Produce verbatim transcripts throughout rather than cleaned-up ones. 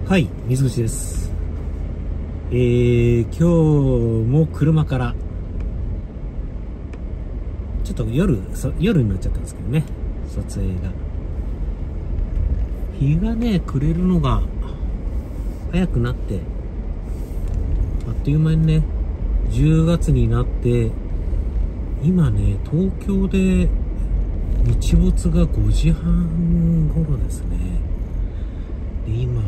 はい、水口です。えー、今日も車からちょっと夜夜になっちゃったんですけどね、撮影が。日がね暮れるのが早くなって、あっという間にねじゅうがつになって、今ね東京で日没がごじはん頃ですね。で今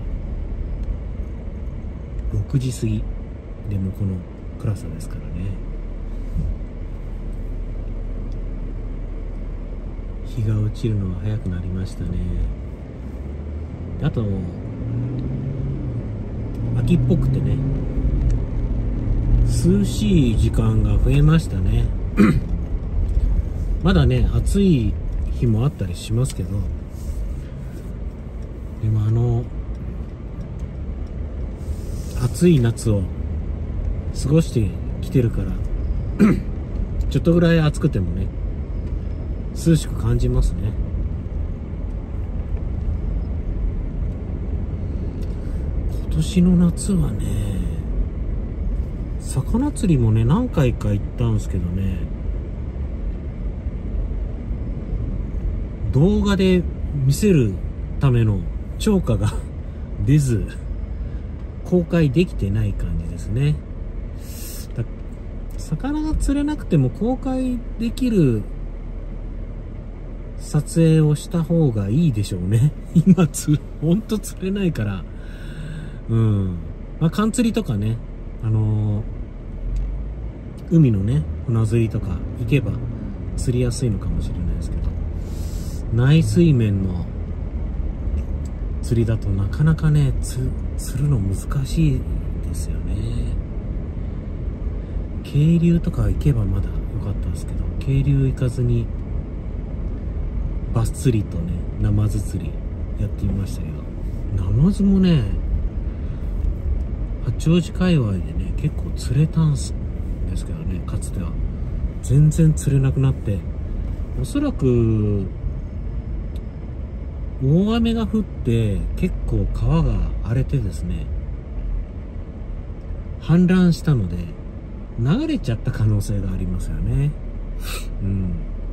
ろくじ過ぎでもこの暗さですからね。日が落ちるのは早くなりましたね。あと秋っぽくてね、涼しい時間が増えましたねまだね暑い日もあったりしますけど、でもあの暑い夏を過ごしてきてるからちょっとぐらい暑くてもね涼しく感じますね。今年の夏はね、魚釣りもね何回か行ったんですけどね、動画で見せるための釣果が出ず公開できてない感じですね。だ魚が釣れなくても公開できる撮影をした方がいいでしょうね今つほんと釣れないから。うんまあ寒釣りとかね、あのー、海のね船釣りとか行けば釣りやすいのかもしれないですけど、内水面の釣りだとなかなかねつ釣るの難しいですよね。渓流とか行けばまだ良かったですけど、渓流行かずにバス釣りとねナマズ釣りやってみましたけど、ナマズもね八王子界隈でね結構釣れたんですけどね、かつては全然釣れなくなって、おそらく大雨が降って結構川が荒れてですね氾濫したので流れちゃった可能性がありますよねうん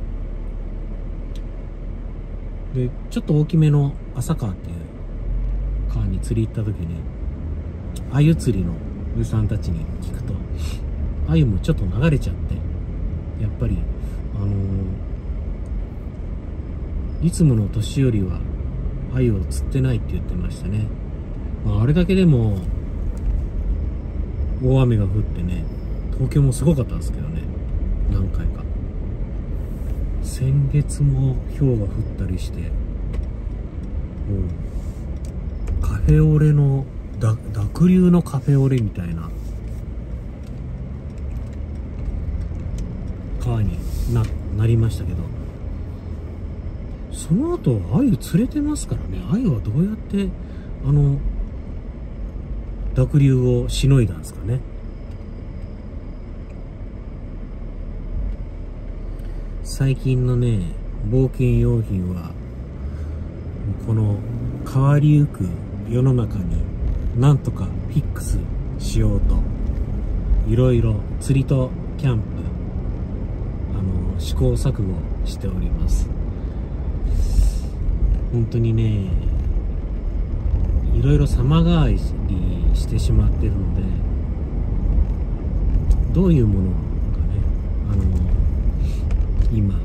でちょっと大きめの浅川っていう川に釣り行った時に鮎釣りのおじさんたちに聞くと、鮎もちょっと流れちゃって、やっぱりあのー、いつもの年よりは鮎を釣ってないって言ってましたね。まあ、あれだけでも大雨が降ってね、東京もすごかったんですけどね、何回か先月も氷が降ったりして、もうカフェオレの濁流のカフェオレみたいな川に な, なりましたけど、その後鮎釣れてますからね。鮎はどうやってあの濁流をしのいだんですかね。最近のね冒険用品はこの変わりゆく世の中になんとかフィックスしようといろいろ釣りとキャンプあの試行錯誤しております。本当にねいろいろ様変わりしてしまってるので、どういうものがねあの今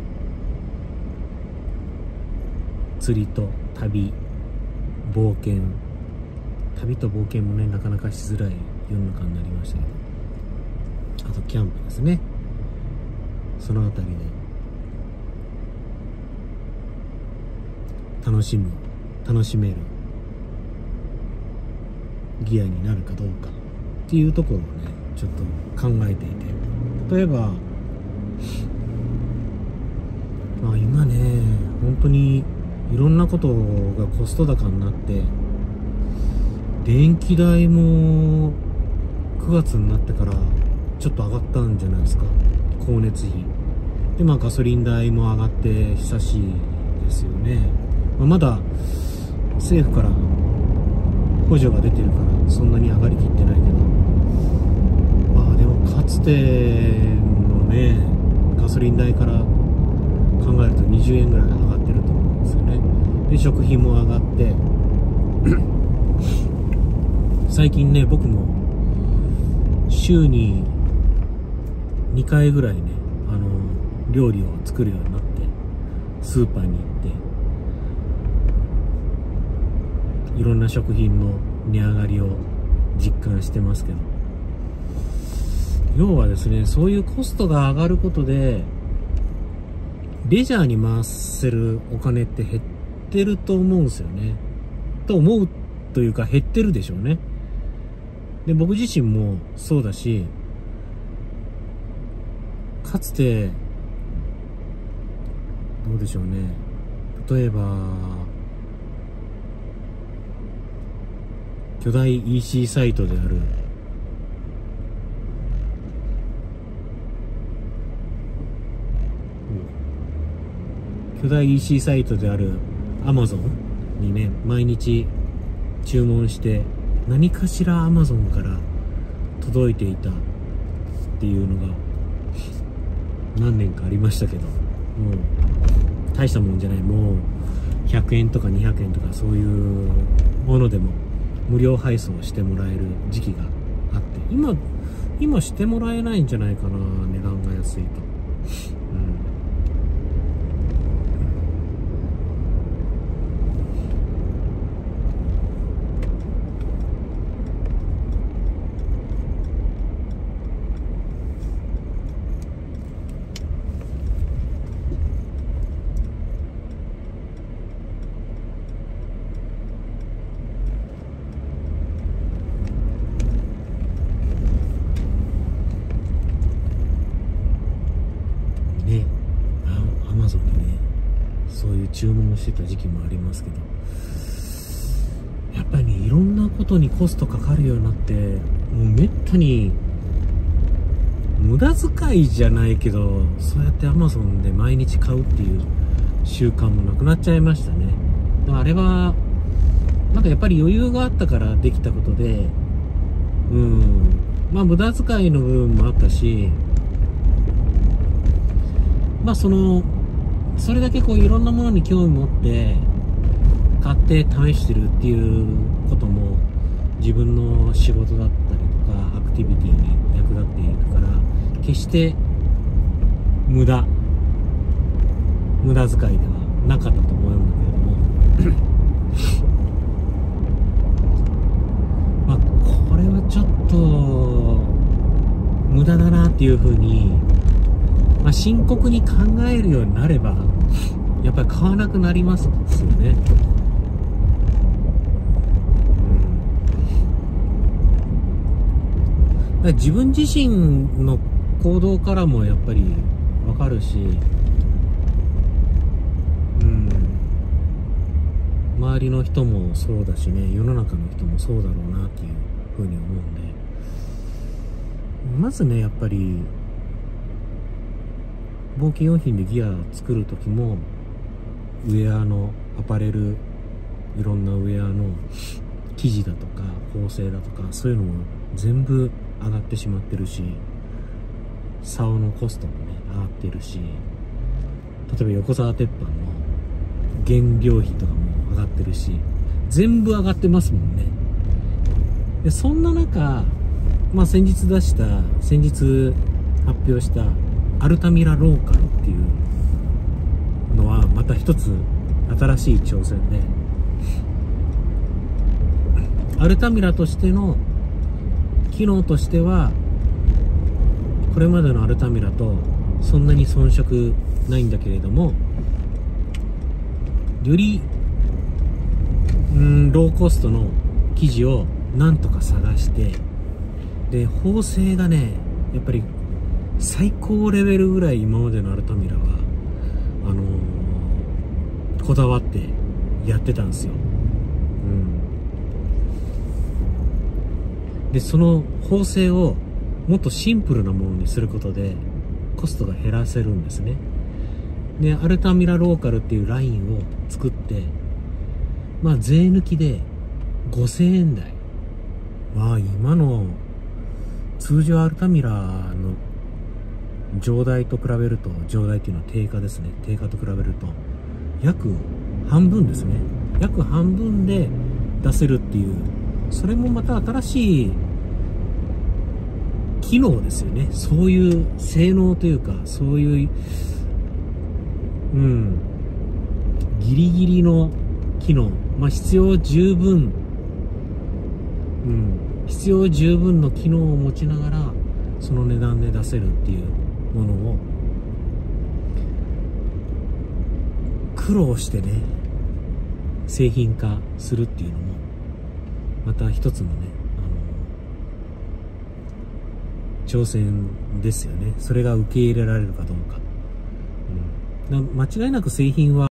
釣りと旅冒険旅と冒険もねなかなかしづらい世の中になりましたけど、あとキャンプですね。そのあたりで楽しむ楽しめるギアになるかどうかっていうところをねちょっと考えていて、例えばまあ今ね本当にいろんなことがコスト高になって、電気代もくがつになってからちょっと上がったんじゃないですか、光熱費で。まあガソリン代も上がって久しいですよね。まあ、まだ政府から補助が出てるからそんなに上がりきってないけど、まあでもかつてのねガソリン代から考えるとにじゅうえんぐらい上がってると思うんですよね。で食費も上がって最近ね僕も週ににかいぐらいねあの料理を作るようになって、スーパーに行っていろんな食品の値上がりを実感してますけど、要はですねそういうコストが上がることでレジャーに回せるお金って減ってると思うんですよね。と思うというか減ってるでしょうね。で僕自身もそうだし、かつてどうでしょうね、例えば巨大 イーシー サイトである巨大 イーシー サイトである アマゾン にね毎日注文して何かしら アマゾン から届いていたっていうのが何年かありましたけど、もう大したもんじゃない、もうひゃくえんとかにひゃくえんとかそういうものでも無料配送してもらえる時期があって、今今してもらえないんじゃないかな、値段が安いと。うん注文してた時期もありますけど、やっぱりねいろんなことにコストかかるようになって、もうめったに無駄遣いじゃないけどそうやって アマゾン で毎日買うっていう習慣もなくなっちゃいましたね。あれはなんかやっぱり余裕があったからできたことで、うんまあ無駄遣いの部分もあったし、まあそのそれだけこういろんなものに興味持って買って試してるっていうことも自分の仕事だったりとかアクティビティに役立っているから、決して無駄無駄遣いではなかったと思うんだけれどもまあこれはちょっと無駄だなっていうふうに、まあ、深刻に考えるようになればやっぱり買わなくなりますよね。うん、だから自分自身の行動からもやっぱりわかるし、うん、周りの人もそうだしね、世の中の人もそうだろうなっていうふうに思うんで、まずねやっぱり冒険用品でギア作る時もウェアのアパレル、いろんなウェアの生地だとか縫製だとかそういうのも全部上がってしまってるし、竿のコストもね上がってるし、例えば横澤鉄板の原料費とかも上がってるし、全部上がってますもんね。でそんな中、まあ先日出した先日発表したアルタミラローカルっていうのはまた一つ新しい挑戦で、アルタミラとしての機能としてはこれまでのアルタミラとそんなに遜色ないんだけれども、よりうんローコストの生地をなんとか探して、で縫製がねやっぱり最高レベルぐらい今までのアルタミラはあのー、こだわってやってたんですよ。うん、でその縫製をもっとシンプルなものにすることでコストが減らせるんですね。でアルタミラローカルっていうラインを作って、まあ税抜きでごせんえん台。まあ今の通常アルタミラの上代と比べると、上代っていうのは定価ですね。定価と比べると約半分ですね。約半分で出せるっていう、それもまた新しい機能ですよね。そういう性能というか、そういううんギリギリの機能、まあ必要十分、うん必要十分の機能を持ちながらその値段で出せるっていうものを苦労してね製品化するっていうのもまた一つのね、あの挑戦ですよね。それが受け入れられるかどうか、うん、間違いなく製品は